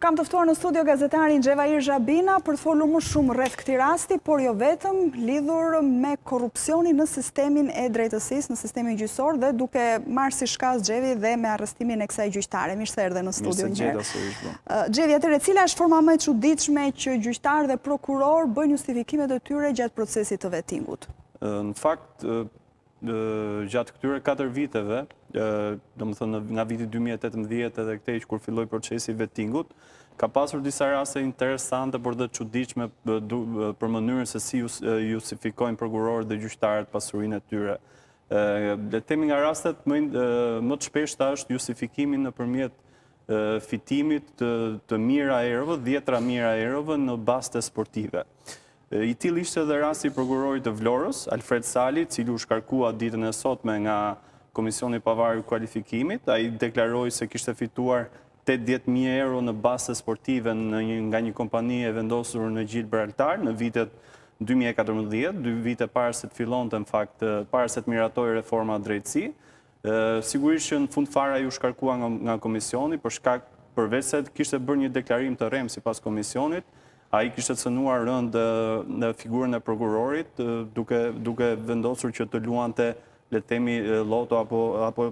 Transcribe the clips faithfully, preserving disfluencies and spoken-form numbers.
kam të ftuar në studio gazetarin Gazetari Zhabina për të folur më shumë rreth këtij rasti, por jo vetëm, lidhur me korrupsionin në sistemin e drejtësisë, në sistemin gjyqësor dhe duke marrë si shkallë Xhevi dhe me arrestimin e kësaj gjyqtare. Mirë se erdhe në studio një herë. Xhevi, atëherë cila është forma më e çuditshme që gjyqtar dhe prokuror bëjnë justifikimet e tyre gjatë procesit të vettingut? Në fakt, gjatë këtyre katër viteve, domethënë nga viti dy mijë e tetëmbëdhjetë edhe këtej kur filloi procesi i vettingut, ka pasur disa raste interesante por dhe çuditshme për mënyrën se si justifikojnë prokurorët dhe gjyqtarët pasurinë e tyre. Le të themi nga rastet më më të shpeshta është justifikimi nëpërmjet fitimit të mijëra eurove, dhjetra mijëra eurove në baste sportive. I tillë ishte edhe rasti i prokurorit të Vlorës, Alfred Sali, i cili u shkarkua ditën e sotme nga Komisioni i Pavarur i Kualifikimit. Ai deklaroi se kishte fituar tetëdhjetë mijë euro në baste sportive nga një kompani e vendosur në Gibraltar në vitet dy mijë e katërmbëdhjetë, dy vite para se të fillonte në fakt para se të miratoi reforma drejtësi. Sigurisht që në fund fare ai u shkarkua nga, nga komisioni për shkak përveç se kishte bërë një deklarim të rrem sipas komisionit. Ai kishte cënuar rënd në figurën e prokurorit, duke, duke vendosur që të luante, le të themi, loto apo, apo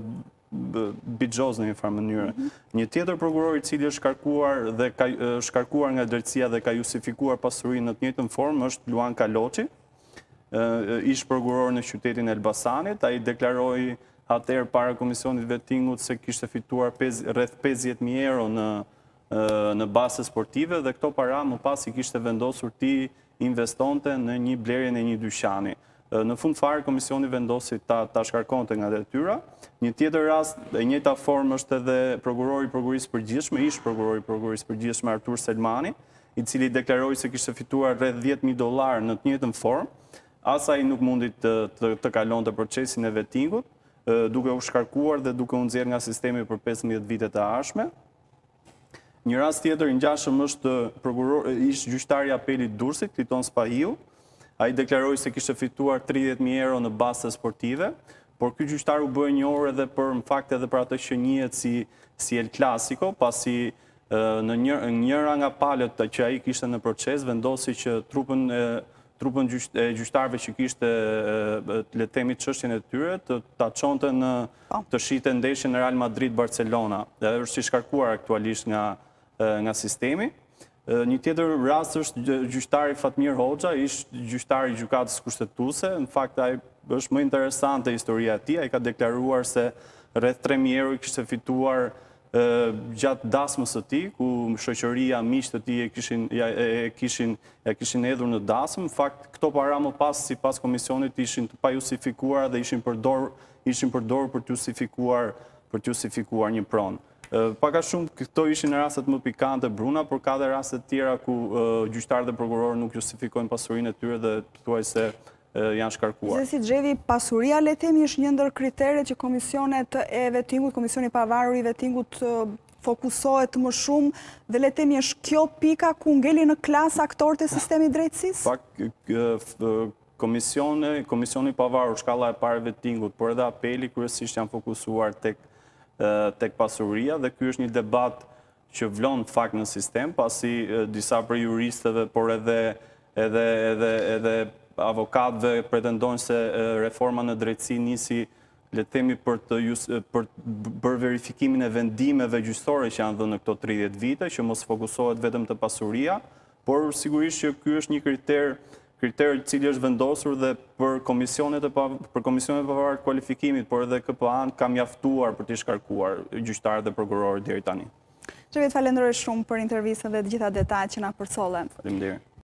bixhoz në një farë mënyrë. Mm -hmm. Një tjetër prokuror i cili është shkarkuar dhe ka shkarkuar nga drejtësia dhe ka justifikuar pasurinë në të njëjtën formë është Luan Kaloçi, ish prokuror në qytetin e Elbasanit. Ai deklaroi atëherë para komisionit vettingut se kishte fituar rreth pesëdhjetë mijë euro në në baste sportive dhe këto para më pas i kishte vendosur ti investonte në një blerjen e një dyqani. Në fund fare komisioni vendosi ta, ta shkarkonte nga detyra. Një tjetër rast, e njëjta formë është edhe prokurori i prokurisë përgjithshme, ish prokurori i prokurisë përgjithshme Artur Selmani, i cili deklaroi se kishte fituar rreth dhjetë mijë dollar në të njëjtën formë. As ai nuk mundi të, të, të kalonte procesin e vettingut, duke u shkarkuar dhe duke u nxjerrë nga sistemi për pesëmbëdhjetë vitet e ardhshme. Një rast tjetër i ngjashëm është prokuror ish gjyqtari i apelit Durrësit, Kliton Spahiu. Ai deklaroi se kishte fituar tridhjetë mijë euro në baste sportive, por ky gjyqtar u bë njohur edhe për në fakt edhe për atë që njihet si si El Clasico, pasi në një, njëra nga palët që ai kishte në proces vendosi që trupën e trupën e gjyqtarëve që kishte le të themi çështjen e tyre të ta çonte në të shite ndeshjen në Real Madrid-Barcelona. Dhe është i shkarkuar aktualisht nga nga sistemi. Një tjetër rast është gjyqtari Fatmir Hoxha, ish gjyqtari i gjykatës kushtetuese. Në fakt ai është më interesante historia e tij. Ai ka deklaruar se rreth tre mijë euro i kishte fituar gjatë dasmës së tij, ku shoqëria miqtë të tij e kishin ja, e kishin ja kishin hedhur në dasmë. Në fakt këto para më pas sipas komisionit ishin të pajustifikuara dhe ishin përdor ishin përdorur për të justifikuar për të justifikuar një pronë. Paka shumë këto ishin rastet më pikante bruna, por ka dhe rastet tjera ku gjyqtarët dhe prokurorët nuk justifikojnë pasurinë e tyre dhe thuajse janë shkarkuar. Zesi Xhevi, pasuria le themi është një ndër kriteret që komisionet e vettingut, komisioni i pavarur i vettingut fokusohet më shumë dhe le themi është kjo pika ku ngeli në klasë aktorët e sistemit drejtësisë? Pak komisioni, komisioni i pavarur, shkalla e parë e vettingut, por edhe apeli kryesisht janë fokusuar tek tek pasuria dhe ky është një debat që vlon në fakt në sistem, pasi disa prej juristëve, por edhe edhe edhe edhe avokatëve pretendojnë se reforma në drejtësi nisi le të themi për të për për verifikimin e vendimeve gjyqësore që janë dhënë në këto tridhjetë vite, që mos fokusohet vetëm te pasuria, por sigurisht që ky është një kriter kriter i cili është vendosur dhe për komisionet e për komisionet e pavarur të kualifikimit, por edhe K P A-n ka mjaftuar për të shkarkuar gjyqtarët dhe prokurorët deri tani. Xhevi, falenderoj shumë për intervistën dhe të gjitha detajt që na përcolle. Faleminderit.